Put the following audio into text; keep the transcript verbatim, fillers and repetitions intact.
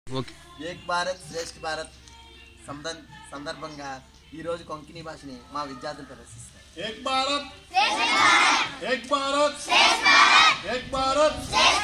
Okay. Ek Bharat Shreshtha Bharat సందర్భంగా ఈ రోజు కొంకణి భాషని మా విద్యార్థులు ప్రదర్శిస్తారు. ఏక్ భారత్ శ్రేష్ఠ భారత్ ఏక్ భారత్ శ్రేష్ఠ భారత్ ఏక్ భారత్